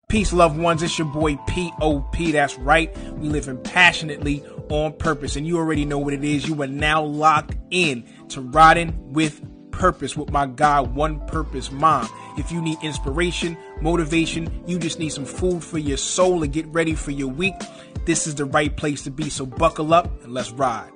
Peace, loved ones. It's your boy P.O.P. That's right. We living passionately on purpose. And you already know what it is. You are now locked in to Ridin with Purpose with my guy, One Purpose Mom. If you need inspiration, motivation, you just need some food for your soul to get ready for your week, this is the right place to be. So buckle up and let's ride.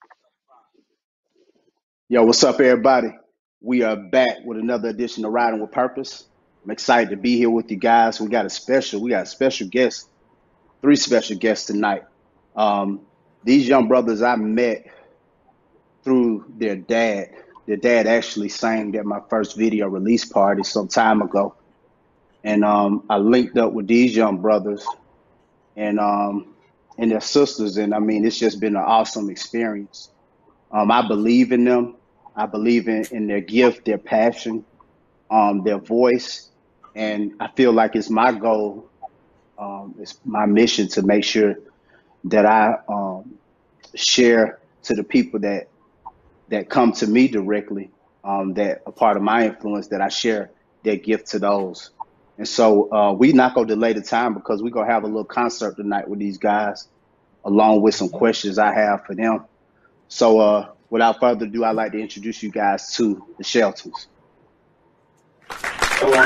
Yo, what's up, everybody? We are back with another edition of Riding with Purpose. I'm excited to be here with you guys. We got a special guest, three special guests tonight. These young brothers I met through their dad. Their dad actually sang at my first video release party some time ago. And I linked up with these young brothers and their sisters. And I mean, it's just been an awesome experience. I believe in them. I believe in their gift, their passion, their voice. And I feel like it's my goal, it's my mission to make sure that I share to the people that come to me directly, that are part of my influence, that I share their gift to those. And so we not going to delay the time because we're going to have a little concert tonight with these guys, along with some questions I have for them. So without further ado, I'd like to introduce you guys to the Sheltons. We're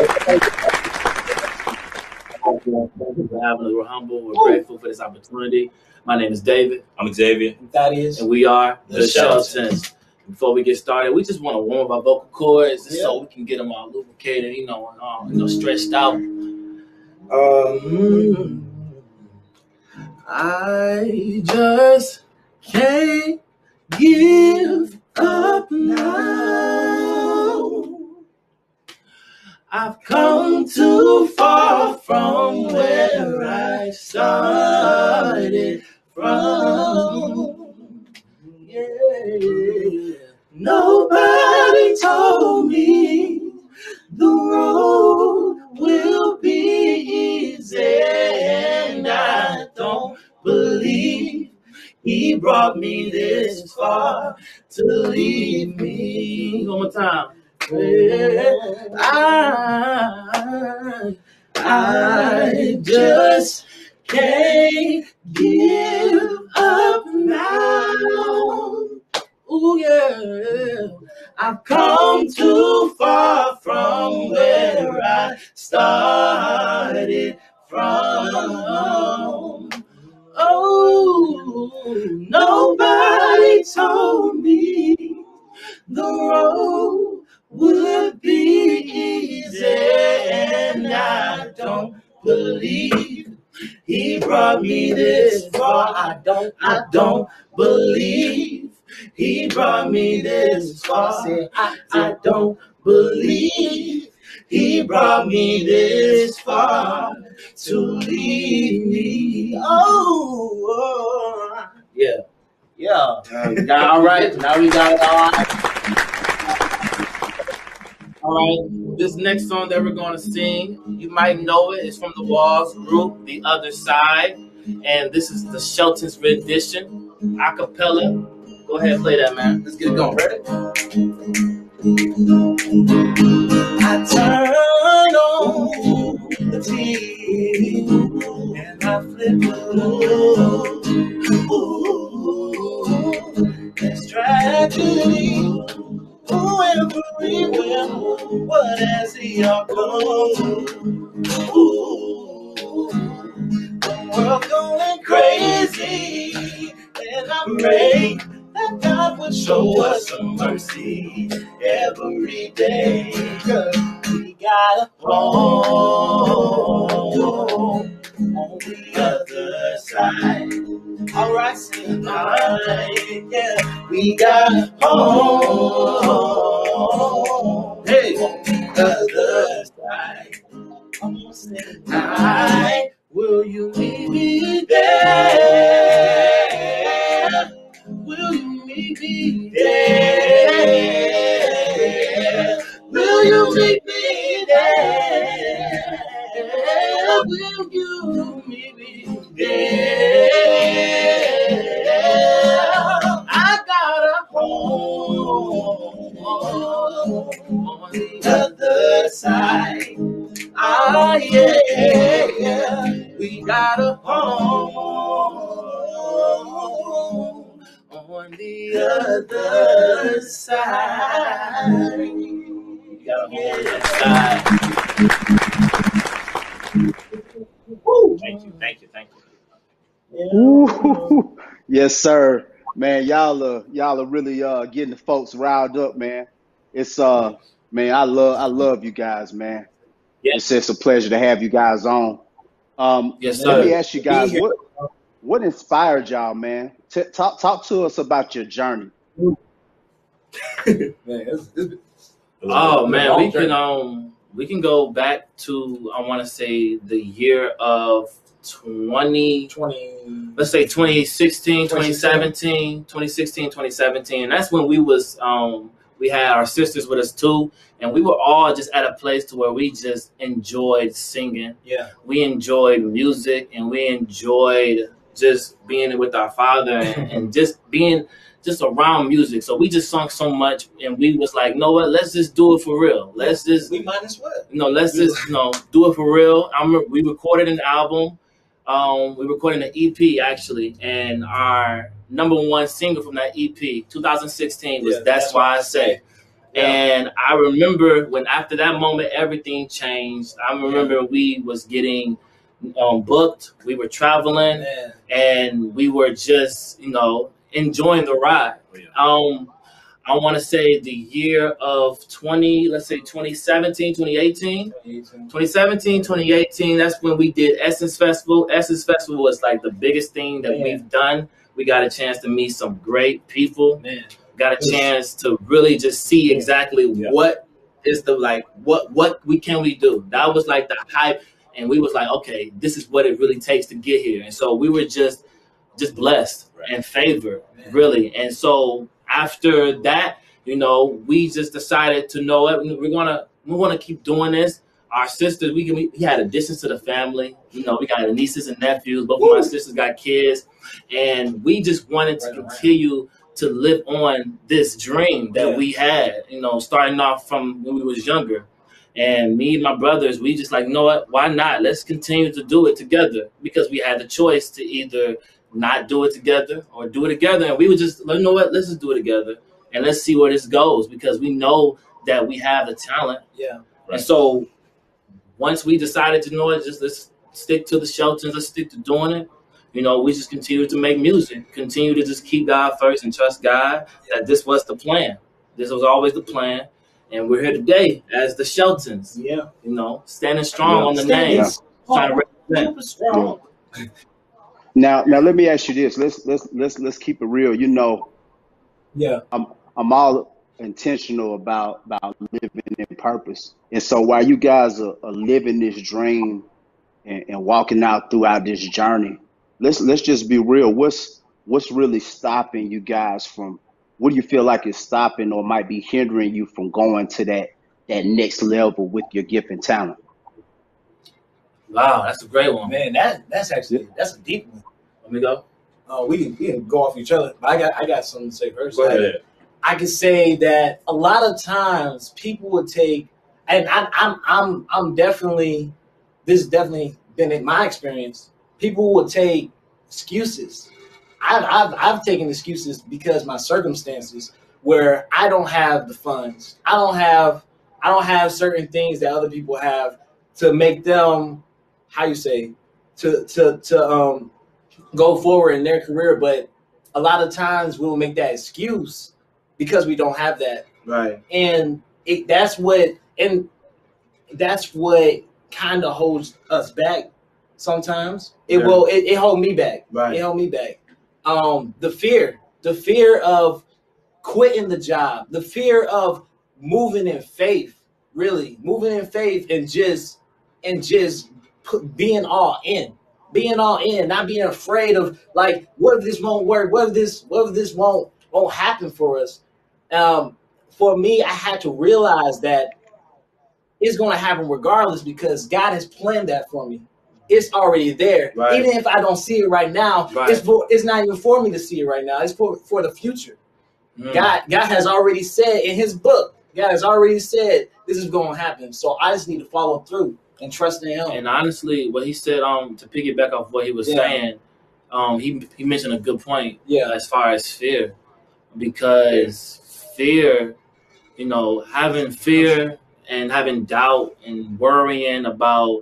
humble. We're grateful for this opportunity. My name is David. I'm Xavier. Thaddeus. And we are the Sheltons. Before we get started, we just want to warm up our vocal cords just so we can get them all lubricated, and stretched out. I just can't give up now. I've come too far from where I started from. Yeah. Nobody told me the road will be easy, and I don't believe he brought me this far to leave me. One more time. I just can't give up now. Ooh, yeah. I've come too far from where I started from. Oh, nobody told me the road would be easy, and I don't believe he brought me this far. I don't believe he brought me this far. I don't believe he brought me this far to leave me. Oh, yeah. All right. Now we got it all right. All right, this next song that we're going to sing, you might know it. It's from the Walls group, The Other Side. And this is the Sheltons rendition, a cappella. Go ahead and play that, man. Let's get it going. Ready? I turn on the TV and I flip the there's tragedy. Everywhere, what has he all come? Ooh, the world going crazy, and I pray that God would show us some mercy every day. 'Cause we got a home on the other side. All right, yeah, we got home. Hey, on the other side. Tonight, will you meet me there? Will you meet me there? Will you meet me there? Will you meet me there? I got a home on the other side. Ah, yeah. Thank you. Ooh, yes, sir. Man, y'all are really getting the folks riled up, man. It's man, I love you guys, man. Yeah. It's a pleasure to have you guys on. Yes, Let me sir. ask you guys what inspired y'all, man? Talk to us about your journey. Oh man, we can go back to, I want to say, the year of 20, let's say 2016, 2017, 2016, 2017. That's when we had our sisters with us too, and we were all just at a place to where we just enjoyed singing. Yeah. We enjoyed music, and we enjoyed just being with our father and just being just around music. So we just sung so much, and we was like, know what? Let's just do it for real. Let's just, We might as well. let's just, do it for real. We recorded an album. We recorded an EP actually, and our number one single from that EP, 2016, was "That's Why I Say." Yeah. And I remember when after that moment, everything changed. I remember we was getting booked. We were traveling, and we were just, enjoying the ride. I want to say the year of 2017, 2018. 2017, 2018, that's when we did Essence Festival. Essence Festival was like the biggest thing that we've done. We got a chance to meet some great people. Got a chance to really just see exactly what is what we do. That was like the hype, and we was like, okay, this is what it really takes to get here. And so we were just blessed and favored, really. And so after that, we just decided to know it. We want to keep doing this. Our sisters, we had additions to the family. We got nieces and nephews. Both of my sisters got kids, and we just wanted to continue to live on this dream that we had. Starting off from when we was younger. And me and my brothers, we just like, you know what? Why not? Let's continue to do it together, because we had the choice to either not do it together or do it together. And we would just, you know what? Let's just do it together, and let's see where this goes, because we know that we have the talent. Yeah. Right. And so once we decided to know it, let's stick to the Sheltons, let's stick to doing it. We just continue to make music, continue to just keep God first and trust God that this was the plan. This was always the plan. And we're here today as the Sheltons. Yeah. Standing strong on the name. Trying to represent. Strong. Now let me ask you this. Let's keep it real. I'm all intentional about living in purpose. And so while you guys are living this dream and walking out throughout this journey, let's just be real. What's really stopping you guys from? What do you feel like is stopping or might be hindering you from going to that next level with your gift and talent? Wow, that's a great one, man. That's a deep one. Let me go. We can go off each other, but I got something to say first. Go ahead. I can say that a lot of times people would take, and I'm definitely, this has definitely been in my experience. People would take excuses. I've taken excuses because my circumstances, where I don't have the funds, I don't have certain things that other people have to make them, to go forward in their career. But a lot of times we'll make that excuse because we don't have that. Right. And that's what kind of holds us back sometimes. It hold me back. Right. It held me back. The fear of quitting the job, the fear of moving in faith, and just being all in, not being afraid of like, what if this won't work? What if this won't happen for us? For me, I had to realize that it's going to happen regardless, because God has planned that for me. It's already there. Right. Even if I don't see it right now, it's not even for me to see it right now. It's for the future. God has already said in his book, God has already said this is going to happen. So I just need to follow through and trust in him. And honestly, what he said, to piggyback off what he was saying, he mentioned a good point as far as fear. Because fear, having fear and having doubt and worrying about,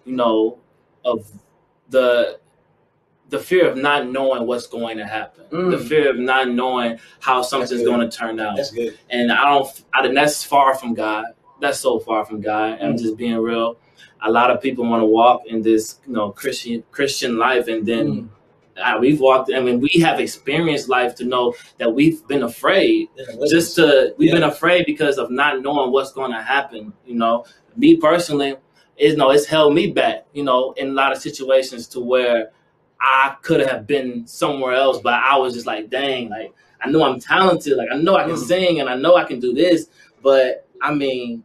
of the fear of not knowing what's going to happen, the fear of not knowing how something's going to turn out. That's good. And that's far from God. That's so far from God. I'm just being real. A lot of people want to walk in this, Christian life, and then we've walked. I mean, we have experienced life to know that we've been afraid. We've been afraid because of not knowing what's going to happen. Me personally, it's held me back. In a lot of situations to where I could have been somewhere else, but I was just like, dang, like I know I'm talented, like I know I can sing and I know I can do this, but I mean,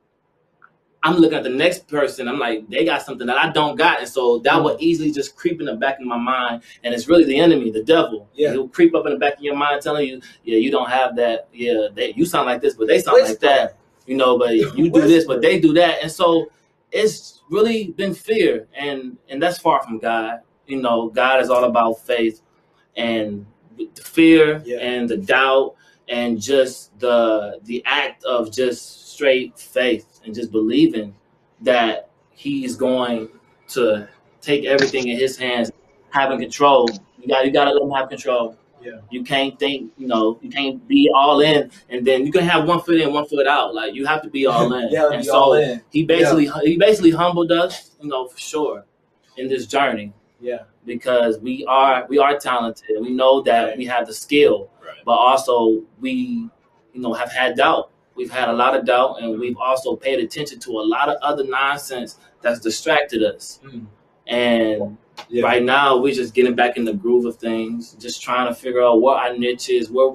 I'm looking at the next person, I'm like, they got something that I don't got, and so that would easily just creep in the back of my mind, and it's really the enemy, the devil. He'll creep up in the back of your mind telling you, yeah, you don't have that, you sound like this, but they sound like that, but you do this, but they do that, and so it's really been fear, and that's far from God. God is all about faith, and the fear and the doubt and just the act of just straight faith and just believing that he's going to take everything in his hands, having control. You gotta let him have control. Yeah. You can't think, you can't be all in and then you can have 1 foot in, 1 foot out. Like you have to be all in. And so he basically humbled us, for sure, in this journey. Yeah. Because we are talented. We know that we have the skill, but also we, have had doubt. We've had a lot of doubt, and we've also paid attention to a lot of other nonsense that's distracted us. And right now, we're just getting back in the groove of things, just trying to figure out what our niche is, where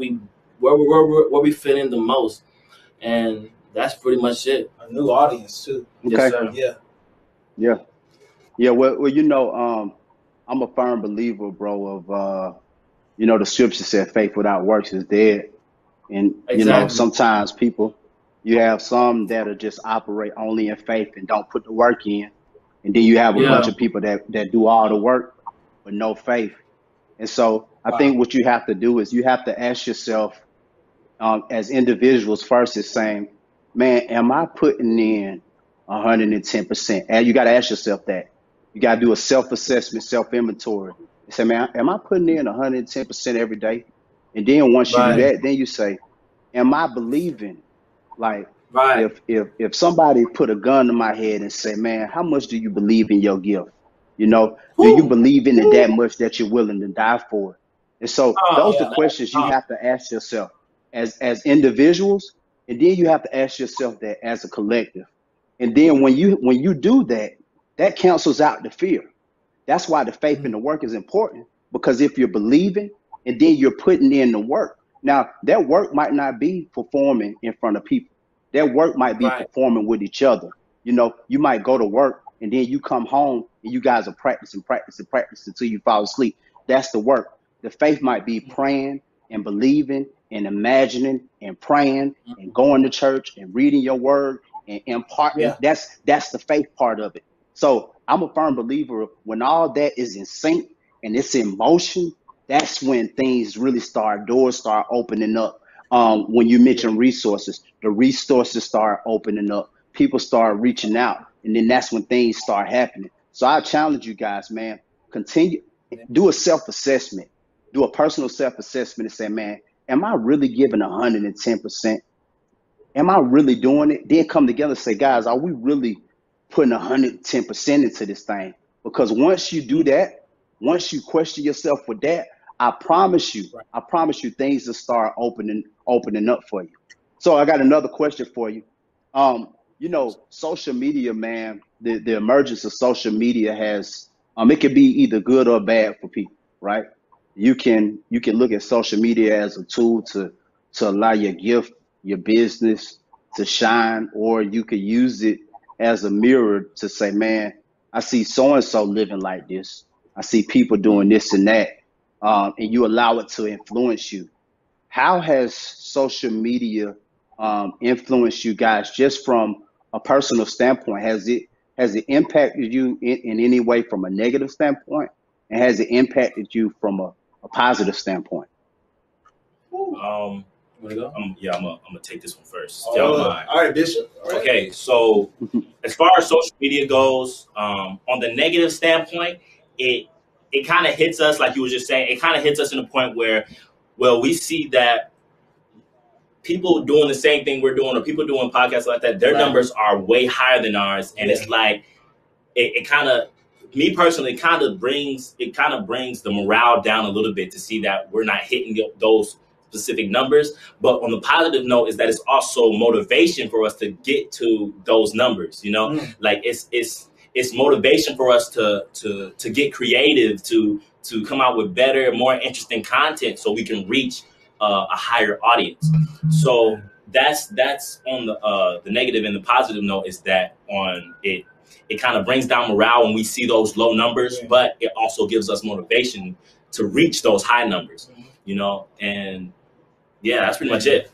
we fit in the most, and that's pretty much it. A new audience too. Okay. Yes, sir. Yeah. Well, I'm a firm believer, bro, of the scripture said faith without works is dead. And sometimes you have some that'll just operate only in faith and don't put the work in. And then you have a bunch of people that do all the work but no faith. And so I think what you have to do is you have to ask yourself as individuals first is saying, man, am I putting in 110%? And you got to ask yourself that. You got to do a self-assessment, self-inventory. You say, man, am I putting in 110% every day? And then once you do that, then you say, am I believing? Like, if somebody put a gun to my head and say, man, how much do you believe in your gift? Do you believe in it that much that you're willing to die for it? And so those are the questions you have to ask yourself as individuals. And then you have to ask yourself that as a collective. And then when you do that, that cancels out the fear. That's why the faith and the work is important, because if you're believing and then you're putting in the work. Now, that work might not be performing in front of people. That work might be performing with each other. You might go to work and then you come home and you guys are practicing until you fall asleep. That's the work. The faith might be praying and believing and imagining and praying and going to church and reading your word and imparting. That's the faith part of it. So I'm a firm believer when all that is in sync and it's in motion, that's when things really doors start opening up. When you mention resources, the resources start opening up. People start reaching out, and then that's when things start happening. So I challenge you guys, man, continue, do a self-assessment, do a personal self-assessment and say, man, am I really giving 110%? Am I really doing it? Then come together and say, guys, are we really putting 110% into this thing? Because once you do that, once you question yourself with that, I promise you, things will start opening up for you. So I got another question for you. Social media, man, the emergence of social media has, it can be either good or bad for people, right? You can look at social media as a tool to allow your gift, your business to shine, or you could use it as a mirror to say, man, I see so-and-so living like this. I see people doing this and that. And you allow it to influence you. How has social media influenced you guys just from a personal standpoint? Has it impacted you in any way from a negative standpoint? And has it impacted you from a positive standpoint? Want to go? I'm gonna take this one first. All right, Bishop. All right. Okay, so as far as social media goes, on the negative standpoint, it kind of hits us, like you were just saying. It kind of hits us in a point where, well, we see that people doing the same thing we're doing, or people doing podcasts like that, their numbers are way higher than ours, and it's like it kind of, me personally, kind of brings the morale down a little bit to see that we're not hitting those specific numbers. But on the positive note is that it's also motivation for us to get to those numbers. You know, like it's motivation for us to get creative, to come out with better, more interesting content, so we can reach a higher audience. So that's on the negative. And the positive note is that on it. It kind of brings down morale when we see those low numbers, but it also gives us motivation to reach those high numbers, you know? And yeah, that's pretty much it.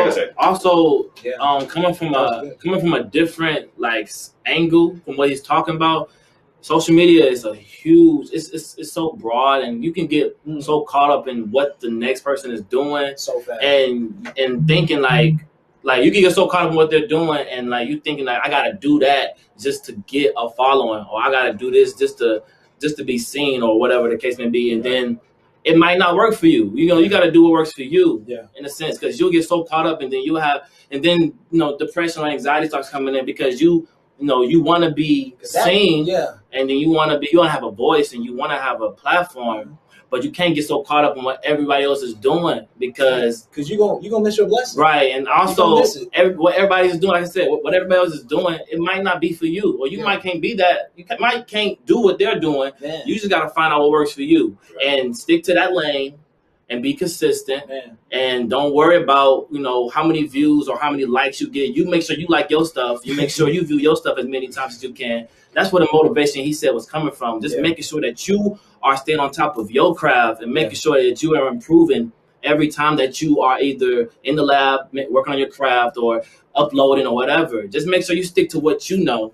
Also, coming from a different like angle from what he's talking about, social media is a huge, it's so broad, and you can get so caught up in what the next person is doing so fast, and thinking like you can get so caught up in what they're doing, and like you thinking like I gotta do that just to get a following, or I gotta do this just to be seen, or whatever the case may be, and then it might not work for you. You know, you gotta do what works for you, in a sense, because you'll get so caught up, and then depression or anxiety starts coming in because you want to be seen, and then you want to have a voice, and you want to have a platform, but you can't get so caught up in what everybody else is doing because you gonna miss your blessing, right? And also, what everybody is doing, like I said, what everybody else is doing, it might not be for you, or you might can't be that. You might can't do what they're doing. You just got to find out what works for you and stick to that lane. And be consistent, and don't worry about how many views or how many likes you get. You make sure you like your stuff. You make sure you view your stuff as many times as you can. That's where the motivation he said was coming from. Just making sure that you are staying on top of your craft and making sure that you are improving every time that you are either in the lab working on your craft or uploading or whatever. Just make sure you stick to what you know,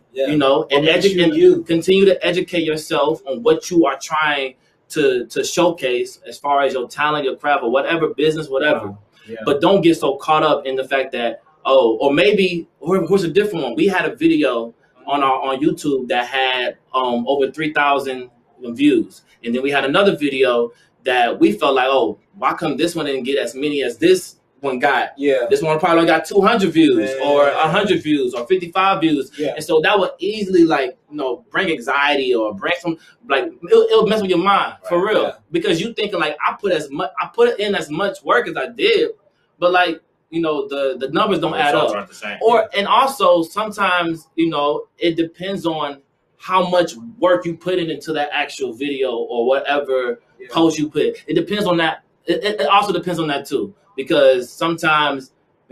and continue to educate yourself on what you are trying to showcase as far as your talent, your craft, or whatever business, whatever. But don't get so caught up in the fact that, here's a different one. We had a video on YouTube that had over 3,000 views. And then we had another video that we felt like, why come this one didn't get as many as this one got? This one probably got 200 views or 100 views or 55 views. And so that would easily bring anxiety or bring some, it'll mess with your mind for real. Because you thinking like, I put in as much work as I did, but the numbers don't add up. Aren't the same. And also sometimes, it depends on how much work you put into that actual video or whatever post you put. It depends on that. It also depends on that too. Because sometimes,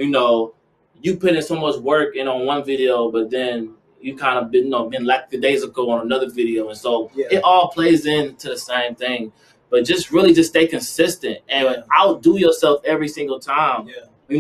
you put in so much work in on one video, but then you kind of been lackadaisical on another video. And so it all plays into the same thing. But just stay consistent and outdo yourself every single time. We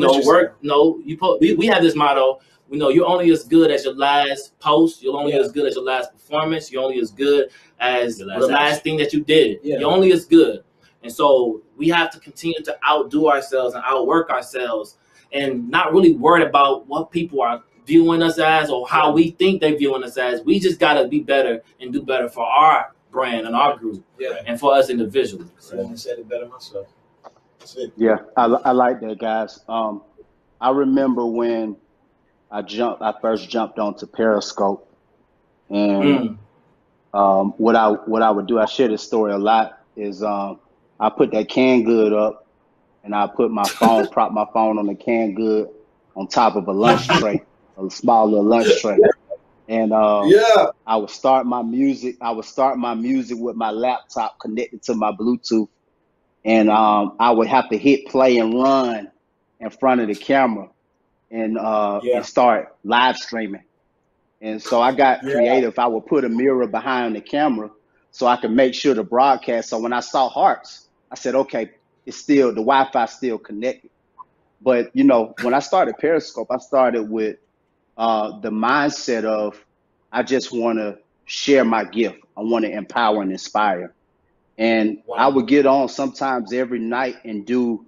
have this motto, you're only as good as your last post. You're only as good as your last performance. You're only as good as the last thing that you did. You're only as good. And so we have to continue to outdo ourselves and outwork ourselves and not really worried about what people are viewing us as or how we think they're viewing us as. We just got to be better and do better for our brand and our group and for us individually. I said it better myself. That's it. Yeah, I like that, guys. I remember when I first jumped onto Periscope, and what I would do, I share this story a lot, is I put that canned good up, and I put my phone, prop my phone on the canned good on top of a lunch tray, a small little lunch tray. And I would start my music. I would start my music with my laptop connected to my Bluetooth, and I would have to hit play and run in front of the camera and start live streaming. And so I got creative. I would put a mirror behind the camera so I could make sure to broadcast. So when I saw hearts, I said, okay, the Wi-Fi still connected. But when I started Periscope, I started with the mindset of, I just want to share my gift. I want to empower and inspire. And I would get on sometimes every night and do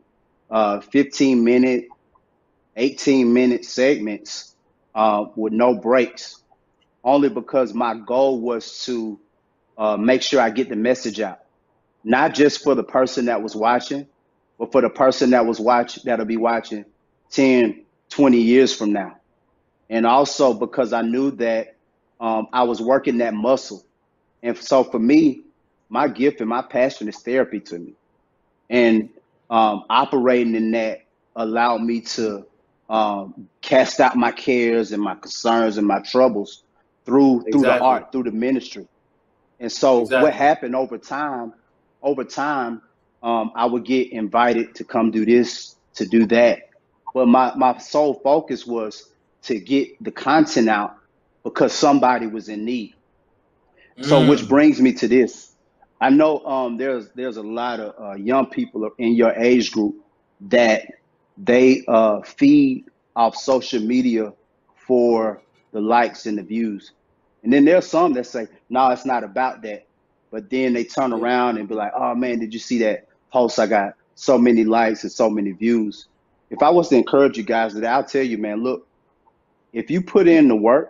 15-minute, 18-minute segments with no breaks, only because my goal was to make sure I get the message out, not just for the person that was watching, but for the person that'll be watching 10, 20 years from now. And also because I knew that I was working that muscle. And so for me, my gift and my passion is therapy to me. And operating in that allowed me to cast out my cares and my concerns and my troubles through the Exactly. art, through the ministry. And so what Exactly. happened over time, I would get invited to come do this, to do that. But my sole focus was to get the content out because somebody was in need. So which brings me to this. I know there's a lot of young people in your age group that they feed off social media for the likes and the views. And then there's some that say, no, it's not about that. But then they turn around and be like, oh man, did you see that post? I got so many likes and so many views. If I was to encourage you guys today, I'll tell you, man, look, if you put in the work,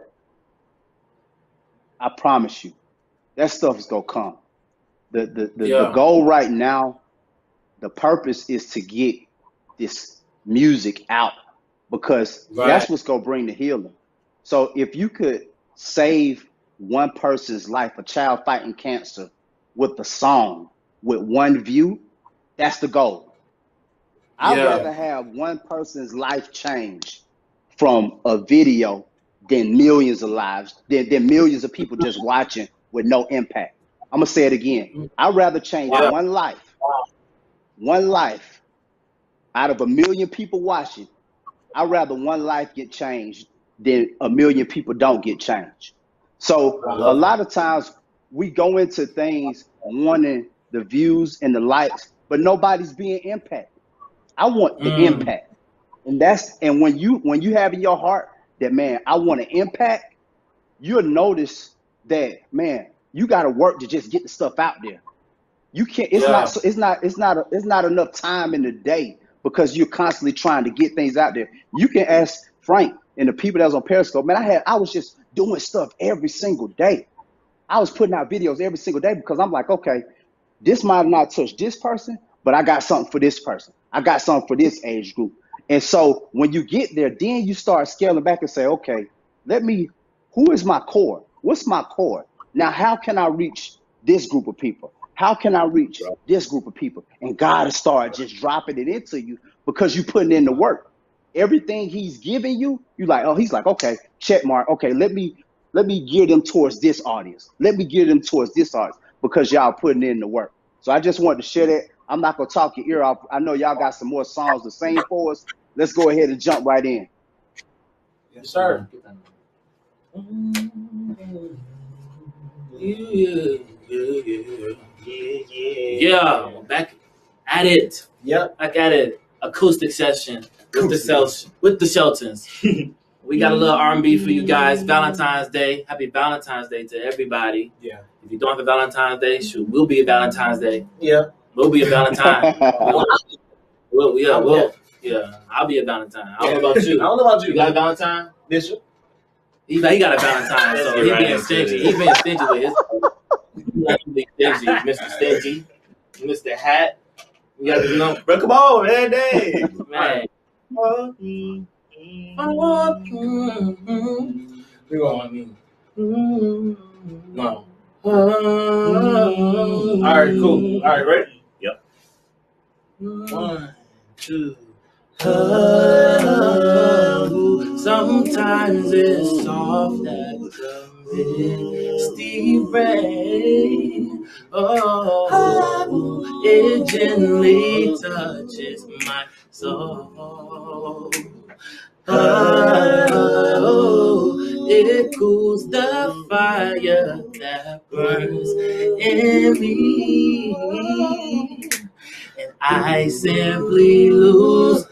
I promise you, that stuff is gonna come. The goal right now, the purpose is to get this music out because that's what's gonna bring the healing. So if you could save one person's life, a child fighting cancer, with a song, with one view, that's the goal. I'd rather have one person's life change from a video than millions of lives, than millions of people just watching with no impact. I'm gonna say it again. I'd rather change one life out of a million people watching. I'd rather one life get changed than a million people don't get changed. So a lot of times we go into things wanting the views and the likes, but nobody's being impacted. I want the impact. And when you have in your heart that, man, I want to impact, you'll notice that, man, you got to work to just get the stuff out there. You can't. It's not enough time in the day because you're constantly trying to get things out there. You can ask Frank and the people that was on Periscope. Man, I was just doing stuff every single day. I was putting out videos every single day because I'm like, okay, this might not touch this person, but I got something for this person. I got something for this age group. And so when you get there, then you start scaling back and say, okay, who is my core? What's my core? Now, how can I reach this group of people? How can I reach this group of people? And God will start just dropping it into you because you're putting in the work. Everything he's giving you, you're like, oh, he's like, okay, check mark. Okay, let me gear them towards this audience. Let me gear them towards this audience because y'all putting in the work. So I just wanted to share that. I'm not going to talk your ear off. I know y'all got some more songs to sing for us. Let's go ahead and jump right in. Yes, sir. Yeah, back at it. Yep. Back at it. Acoustic session with the Sheltons. We got a little R&B for you guys. Valentine's Day. Happy Valentine's Day to everybody. Yeah. If you don't have a Valentine's Day, shoot, we'll be a Valentine's Day. Yeah. We'll be a Valentine. I'll be a Valentine. I don't know about you. I don't know about you. You got a Valentine? Bishop? He got a Valentine, so he's being stingy. He's being stingy with his. He's stingy, Mr. Stingy, Mr. Hat. We got to know. Bro, come on, man, dang. Man. We're going. No. All right, cool. All right, ready? Yep. 1, 2. Sometimes it's soft as a misty rain. Oh, it gently touches my soul. Oh, it cools the fire that burns in me, and I simply lose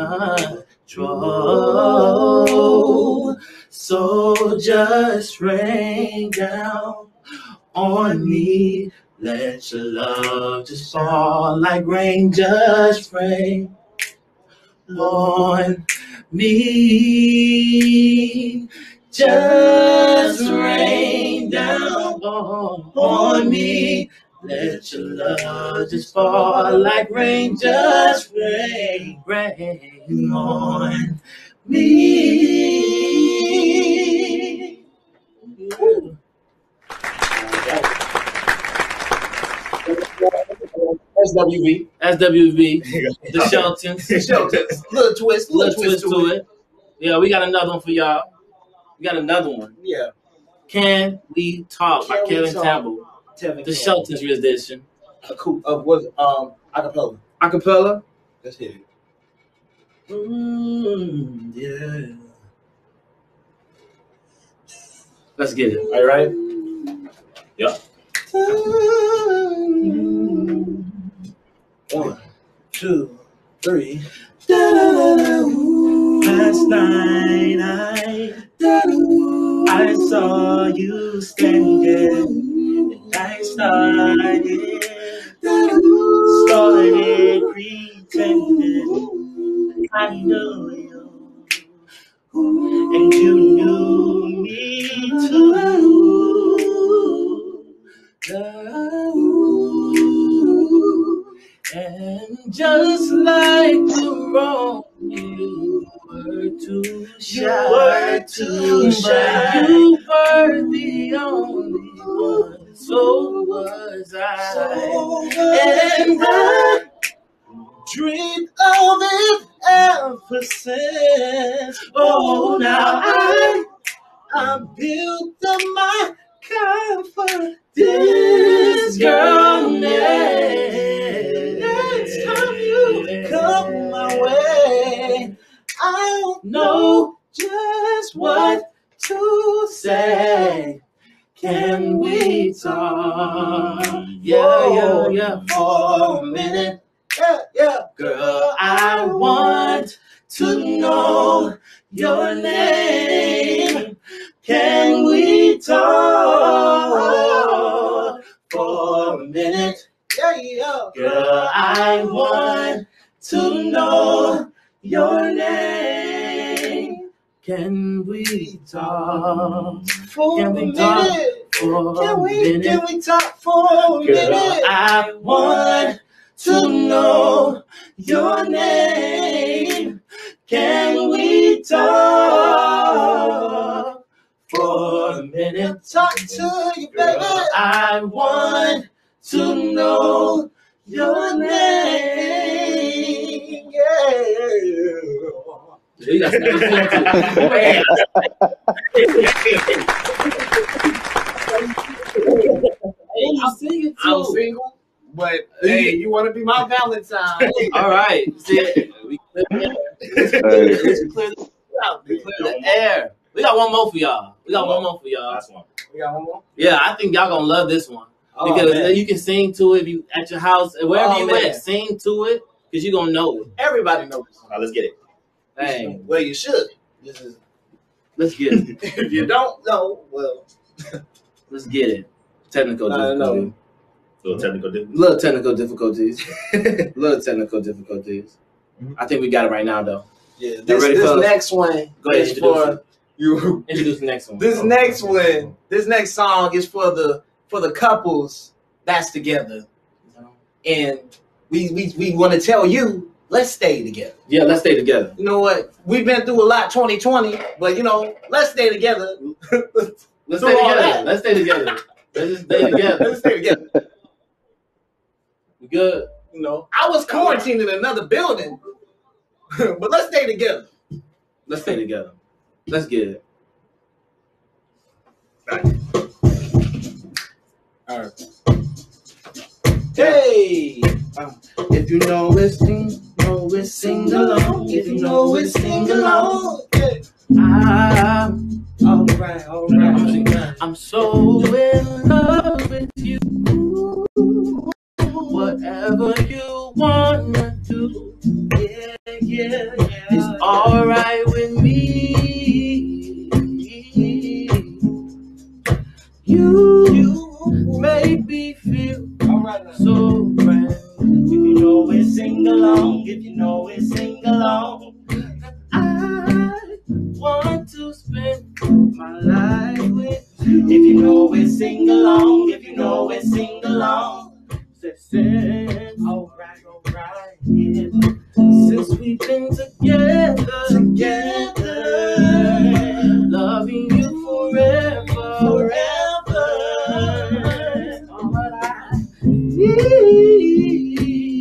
control. So just rain down on me. Let your love just fall like rain, just rain. on me. Just rain down on me. Let your love just fall like rain. Just rain on me. SWV, the Sheltons. Little twist to it. Yeah, we got another one for y'all. We got another one. Yeah. Can We Talk by Kevin Campbell. The Sheltons rendition. Acapella. Acapella? Let's hit it. Yeah. Let's get it. All right. Yep. 1, 2, 3. Last night I saw you standing, and I started pretending I knew you, and you knew me too. And just like the wrong, you were too shy, but you were the only one, so was I. And I dreamed of it ever since. Oh, now I built up my confidence, girl. Next time you come my way, I'll know just what to say. Can we talk? Yeah, for a minute. Yeah, girl, I want to know your name. Can we talk for a minute? Yeah. Girl, I want to know your name. Can we talk for a minute? Can we talk for a minute? Girl, I want to know your name. Can we talk for a minute? Talk to you, baby. Girl, I want to know your name. Yeah. You got I'm singing too. I'm single, but hey, you want to be my Valentine? All right. See, we clear the air. We got one more for y'all. Last one. We got one more? Yeah, I think y'all gonna love this one. Because you can sing to it if you at your house, wherever you at, sing to it, because you're gonna know it. Everybody knows. All right, let's get it. Hey. Well, you should. Let's get it. If you don't know, well, let's get it. Technical difficulties. Little technical difficulties. Little technical difficulties. I think we got it right now, though. Yeah. This next one is for you. Introduce the next one. This next song is for the couples that's together, and we want to tell you, let's stay together. Yeah, let's stay together. You know what? We've been through a lot 2020, but let's stay together. Let's stay together. Let's stay together. Let's just stay together. Let's stay together. We good. I was quarantined in another building, but let's stay together. Let's stay together. Let's get it. All right. Hey, if you know it, sing along. If you know it, sing along. All right. I'm so in love with you. Whatever you wanna do, yeah, it's all right with me. You make me feel so grand. If you know it, sing along. If you know it, sing along. you know it, sing along. If you know it, sing along. Alright, yeah. Since we've been together, loving you forever. All that I need,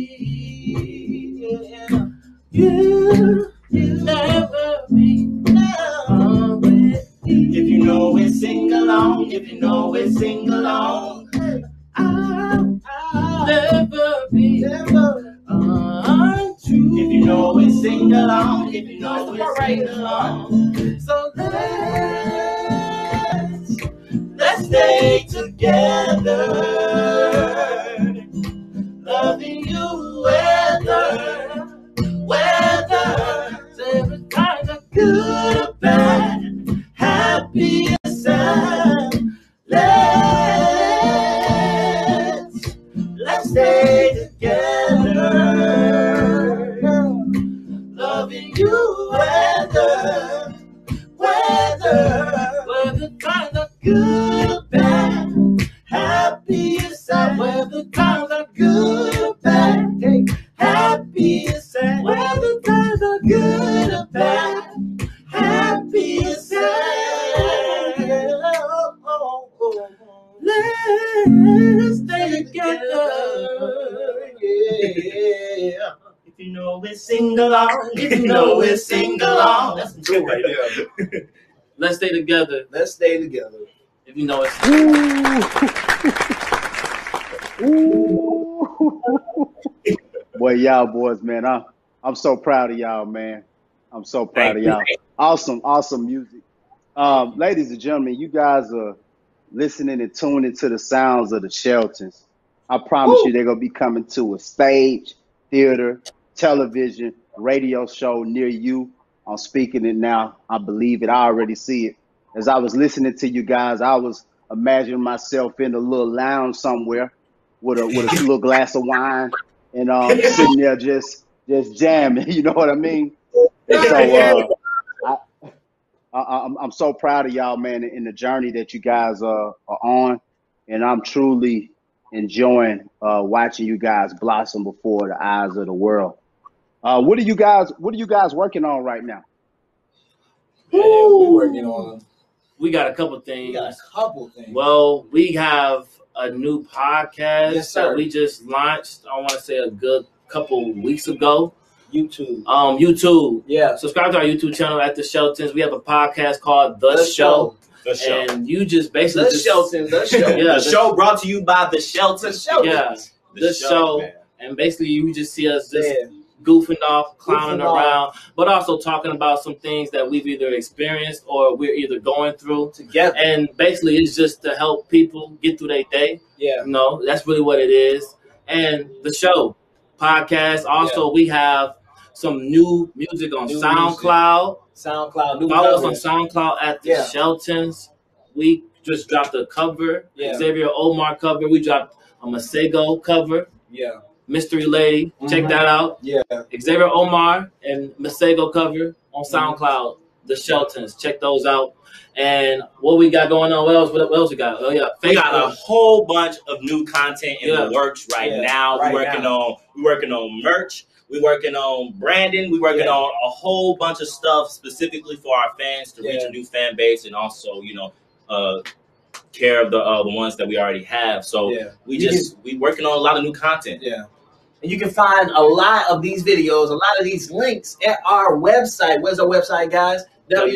you never be with me. If you know it, sing along. If you know it, sing along. I'll never be untrue. If you know it, sing along. If you know it, sing along. So Let's stay together, loving you whether every kind of good or bad, happy or sad. Let's stay together, loving you whether kind of good or bad, happy or sad. weather times are Good or bad, happy or sad. weather times are Good or bad, happy or sad. Let's stay together. Yeah. If you know it, sing along. If you know it, sing along. That's some shit right there. Let's stay together. Let's stay together. If you know it's Boy, y'all boys, man, I'm so proud of y'all, man. I'm so proud of y'all. Awesome music. Ladies and gentlemen, you guys are listening and tuning to the sounds of the Sheltons. I promise you they're going to be coming to a stage, theater, television, radio show near you. I'm speaking it now. I believe it. I already see it. As I was listening to you guys, I was imagining myself in a little lounge somewhere with a little glass of wine and sitting there just jamming. You know what I mean? And so I'm so proud of y'all, man, in the journey that you guys are on, and I'm truly enjoying watching you guys blossom before the eyes of the world. What are you guys working on right now? We're working on. we got a couple things. We got a couple things. Well, we have a new podcast Yes, sir. that we just launched. I want to say a good couple weeks ago. YouTube. YouTube. Yeah. Subscribe to our YouTube channel at the Sheltons. We have a podcast called The Show. The show. And you just basically The Sheltons. The show. Yeah, The show brought to you by the Sheltons. Yeah. The show. Man. And basically you just see us just Yeah. goofing off, clowning Goofing around, but also talking about some things that we've either experienced or we're either going through. Together. And basically it's just to help people get through their day. Yeah. You know, that's really what it is. And the show podcast. Also, we have some new music on New SoundCloud. SoundCloud. New Follow us covers. on SoundCloud at the Yeah. Sheltons. We just dropped a cover, Yeah. Xavier Omar cover. We dropped a Masego cover, Yeah. Mystery Lady. Check Mhm. that out. Yeah. Xavier Omar and Masego cover on SoundCloud. The Sheltons. Check those out. And what we got going on? What else we got? Oh yeah, We got a whole bunch of new content in Yeah. the works right Yeah. now. Right We're working on merch. We're working on branding. We're working on a whole bunch of stuff specifically for our fans to reach a new fan base and also, care of the ones that we already have. So we working on a lot of new content. Yeah. And you can find a lot of these videos, a lot of these links at our website. Where's our website, guys?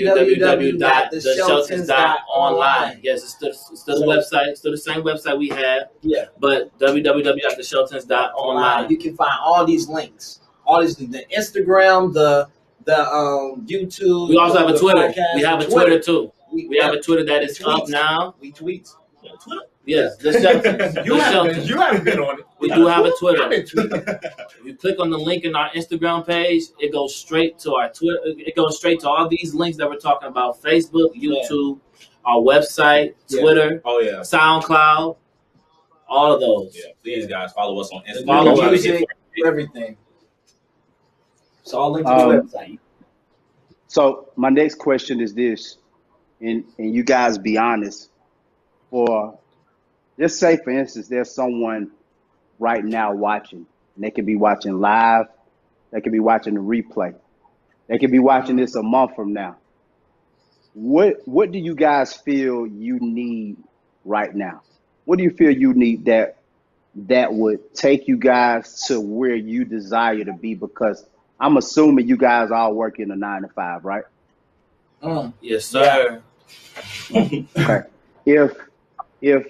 www.thesheltons.online. Yes, it's still the website. It's still the same website we had. Yeah. But www.thesheltons.online. You can find all these links. All these, the Instagram, the YouTube. We also have a the Twitter. podcast, We have a the Twitter too. We have a yeah. Twitter that is Tweets. up now. We tweet. Twitter? Yes, the Sheltons. The Sheltons. You haven't been on it. We do have a Twitter. I've been tweeting. If you click on the link in our Instagram page, it goes straight to our Twitter. It goes straight to all these links that we're talking about: Facebook, YouTube, our website, Twitter, Oh yeah. SoundCloud, all of those. Yeah. Please guys follow us on Instagram. Follow We're trying to us. get Music, everything. It's all linked to Um, the website. So my next question is this, and you guys be honest. for just say for instance, there's someone right now watching, and they could be watching live, they could be watching the replay, they could be watching this a month from now. What do you guys feel you need right now? What do you feel you need that would take you guys to where you desire to be? Because I'm assuming you guys all work in a 9 to 5, right? Yes, sir. Okay. If if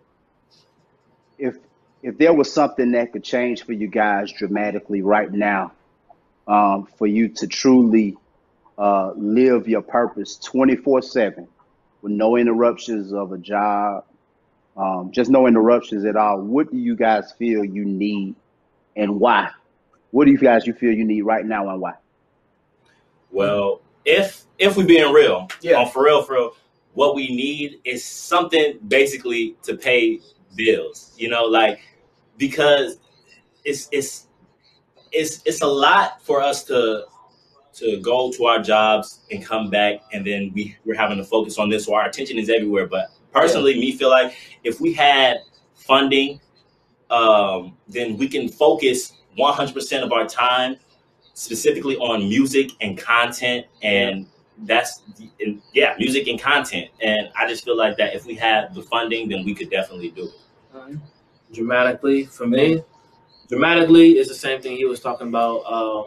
if if there was something that could change for you guys dramatically right now, for you to truly live your purpose 24/7 with no interruptions of a job, just no interruptions at all, what do you guys feel you need and why? What do you guys you feel you need right now and why? Well, if we being real, Yeah. for real, what we need is something basically to pay bills. You know, like because it's a lot for us to go to our jobs and come back, and then we're having to focus on this, so our attention is everywhere. But personally, me feel like if we had funding, then we can focus 100% of our time specifically on music and content, and music and content. And I just feel like that if we had the funding, then we could definitely do it. Dramatically, for me, dramatically is the same thing he was talking about.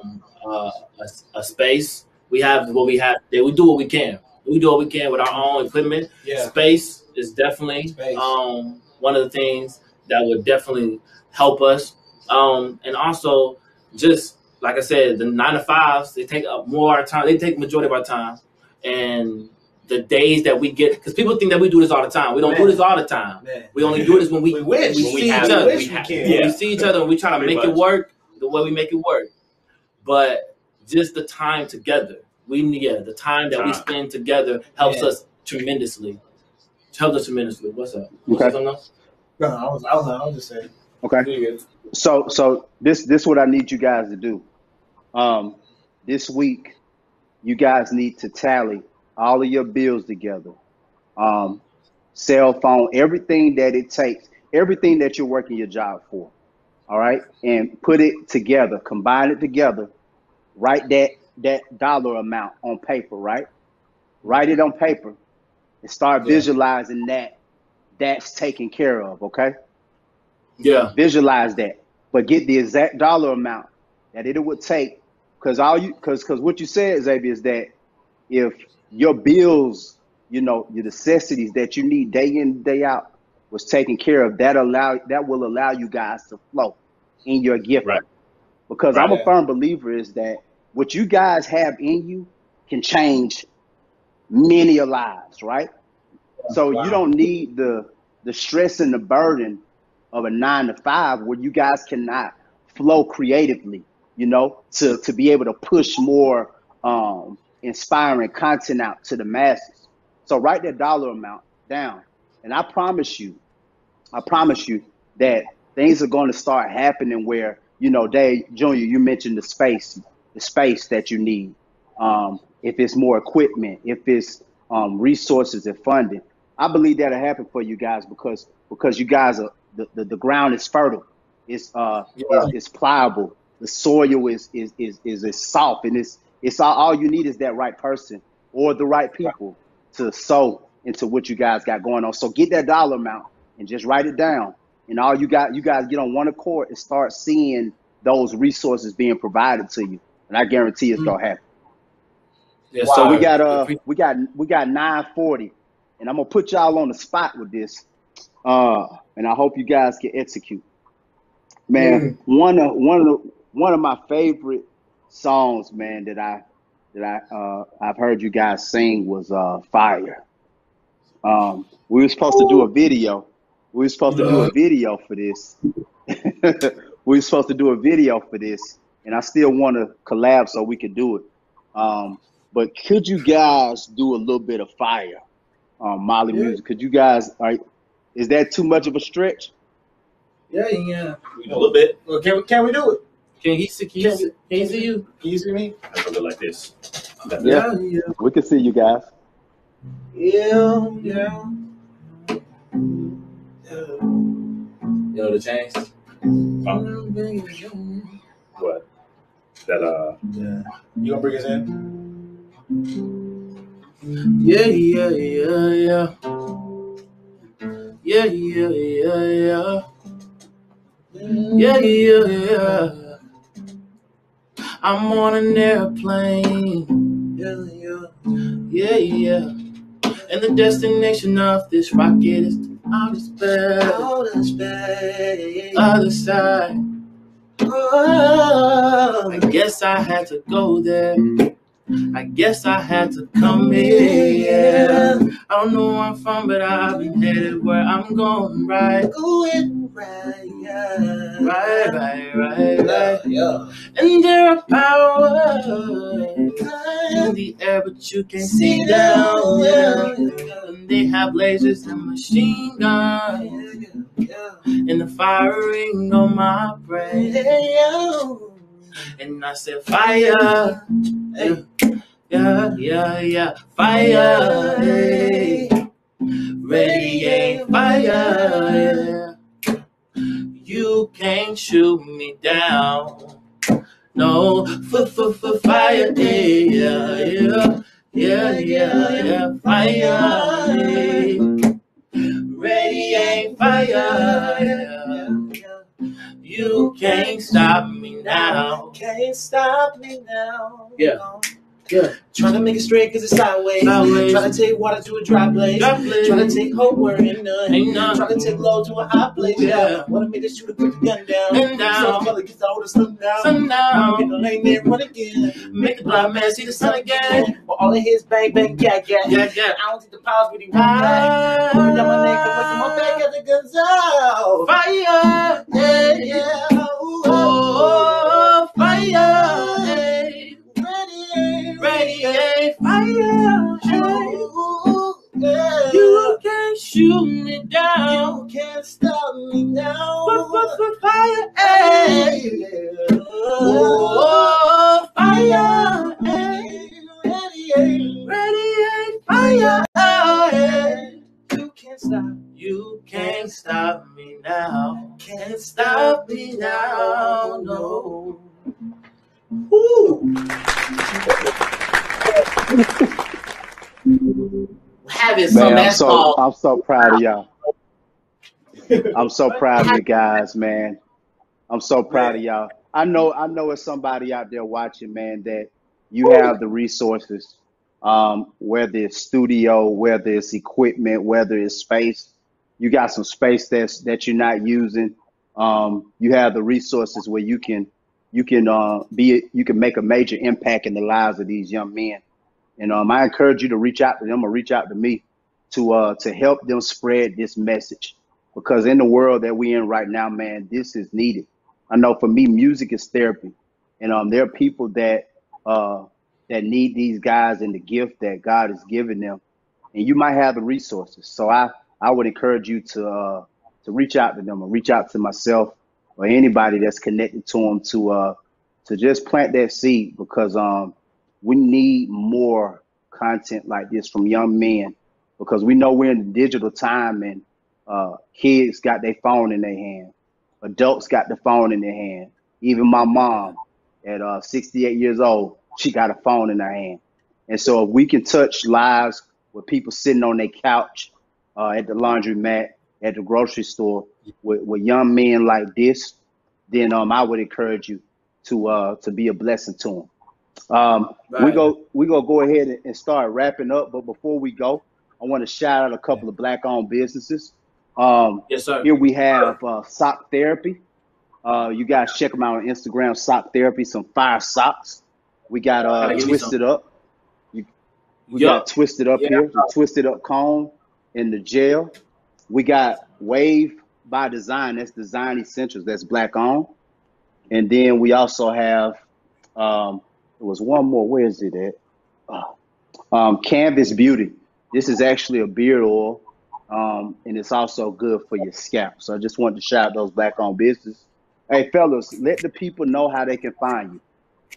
A space. We have what we have. We do what we can. We do what we can with our own equipment. Yeah. Space is definitely one of the things that would definitely help us. And also, just like I said, the 9 to 5s, they take up more of our time. They take majority of our time. And the days that we get, because people think that we do this all the time. We don't do this all the time. Man. We only do this when we wish. when we see each other. We see each other and we try to Pretty make it much. work the way we make it work. But just the time together, the time that we spend together helps us tremendously. What's up? Okay. Something else? No, I was just saying. Okay. So this what I need you guys to do. This week, you guys need to tally all of your bills together. Cell phone, everything that it takes, everything that you're working your job for. All right, and put it together, combine it together, write that dollar amount on paper, right? Write it on paper and start visualizing that's taken care of, okay? Yeah. Visualize that, but get the exact dollar amount that it would take, because what you said, Xavier, is that if your bills, your necessities that you need day in, day out was taken care of, that will allow you guys to flow in your gift. Right. Because I'm a firm believer is that what you guys have in you can change many lives, right? So you don't need the stress and the burden of a 9 to 5 where you guys cannot flow creatively, to be able to push more inspiring content out to the masses. So write that dollar amount down, and I promise you that things are going to start happening where, Dave Jr., you mentioned the space that you need. If it's more equipment, if it's resources and funding, I believe that'll happen for you guys because you guys are the ground is fertile, it's pliable, the soil is soft, and it's all you need is that right person or the right people to sow into what you guys got going on. So get that dollar amount and just write it down. And all you guys get on one accord and start seeing those resources being provided to you. And I guarantee it's gonna happen. Yes, So we sir. got 9:40, and I'm gonna put y'all on the spot with this. And I hope you guys can execute. Man, one of my favorite songs, man, that I've heard you guys sing was Fire. We were supposed to do a video. We were supposed to do a video for this. And I still want to collab so we can do it. But could you guys do a little bit of Fire, Molly Music? Could you guys? Is that too much of a stretch? Yeah. A little bit. Well, can we do it? Can he see you? Can you see me? I go like this. Yeah. We can see you guys. Yeah. You know the chains? What? That Yeah. You gonna bring us in? Yeah. Yeah. I'm on an airplane. Yeah. And the destination of this rocket is the outer space. Other side. Oh, I guess I had to go there. I guess I had to come here. Yeah. I don't know where I'm from, but I've been headed where I'm going. Right. Yeah. And there are powers in the air, but you can't see them. Yeah. And they have lasers and machine guns, and the firing on my brain. And I said, fire. Yeah. Fire. Hey. Radiate fire. You can't shoot me down. No, fire. Yeah. Fire. Radiate fire. You can't stop me now. Yeah. Trying to make it straight cause it's sideways. Trying to take water to a dry place. Trying to take hope where ain't none. Trying to take low to a high place. Yeah. Wanna make this shooter put the gun down. So my mother gets all the sun down. Get the lane there, run again. Make the blind man see the sun again. For all of his bang. Yeah. I don't think the powers really want that. Put it down my neck and wait for my back at the guns out. Fire. Yeah. Oh, fire. Radiate fire. You can't shoot me down. You can't stop me now. Fire. Oh, fire. Radiate fire. You can't stop me now. Can't stop me now. No. Ooh. Having some Man, called. I'm so proud of y'all. I'm so proud of you guys, man. I'm so proud of y'all. I know it's somebody out there watching, man, that you have the resources, whether it's studio, whether it's equipment, whether it's space. You got some space that you're not using. You have the resources where you can make a major impact in the lives of these young men. And I encourage you to reach out to them or reach out to me to help them spread this message, because in the world that we're in right now, man, this is needed. I know for me, music is therapy, and there are people that need these guys and the gift that God has given them, and you might have the resources. So I would encourage you to reach out to them or reach out to myself or anybody that's connected to them to just plant that seed, because we need more content like this from young men, because we know we're in the digital time, and kids got their phone in their hand. Adults got the phone in their hand. Even my mom at 68 years old, she got a phone in her hand. And so if we can touch lives with people sitting on their couch, at the laundromat, at the grocery store, with young men like this, then I would encourage you to be a blessing to them. Right. We go ahead and start wrapping up, but before we go, I want to shout out a couple of Black-owned businesses. Yes, sir. Here we have Sock Therapy. You guys check them out on Instagram, Sock Therapy, some fire socks. We got Twisted Up. We got Twisted Up here, the Twisted Up cone in the gel. We got Wave by Design. That's Design Essentials. That's Black-owned. And then we also have, there was one more. Where is it at? Canvas Beauty. This is actually a beard oil, and it's also good for your scalp. So I just wanted to shout out those Black-owned businesses. Hey, fellas, let the people know how they can find you.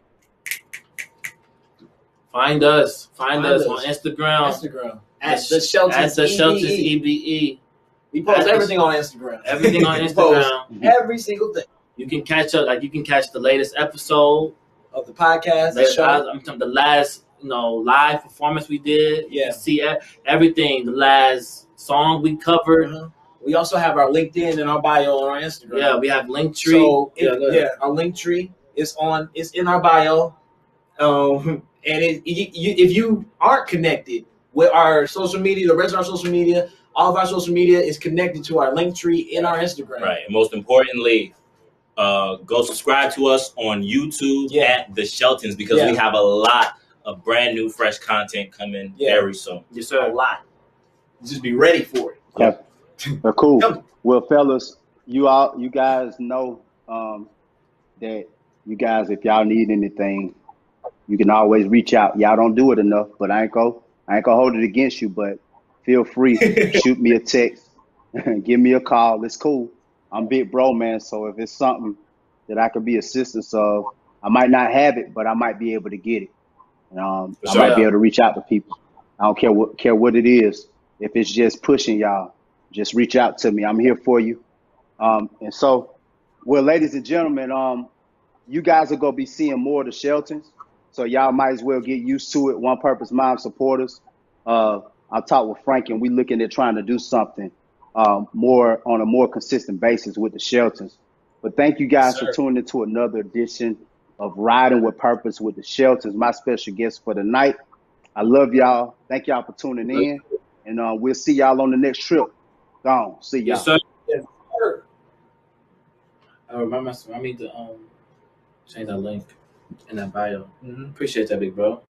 Find us on Instagram. At the Sheltons EBE. We post everything on Instagram. Everything on We post Instagram. every single thing. You can catch up. Like you can catch the latest episode of the podcast. I'm talking the last, live performance we did. Yeah. You can see everything. The last song we covered. Uh-huh. We also have our LinkedIn and our bio on our Instagram. Yeah, we have Linktree. So our Linktree is on. It's in our bio. And if you aren't connected with our social media, the rest of our social media, all of our social media is connected to our Linktree in our Instagram. Right. And most importantly, go subscribe to us on YouTube at the Sheltons, because we have a lot of brand new, fresh content coming very soon. Yes, sir. A lot. Just be ready for it. Yeah. Cool. Well, fellas, you guys know that you guys, if y'all need anything, you can always reach out. Y'all don't do it enough, but I ain't gonna hold it against you. But feel free, shoot me a text, give me a call. It's cool. I'm big bro, man. So if it's something that I could be assistance of, I might not have it, but I might be able to get it. I might be able to reach out to people. I don't care what it is. If it's just pushing y'all, just reach out to me. I'm here for you. And so, well, ladies and gentlemen, you guys are gonna be seeing more of the Sheltons. So y'all might as well get used to it. One Purpose Mom supporters. I talked with Frank, and we looking at trying to do something more on a more consistent basis with the Sheltons. But thank you guys for tuning into another edition of Riding with Purpose with the Sheltons. My special guest for the night. I love y'all. Thank y'all for tuning in, and we'll see y'all on the next trip. Gone. See y'all. Yes, sir. Yes, sir. Remind me to change that link in that bio. Appreciate that, big bro.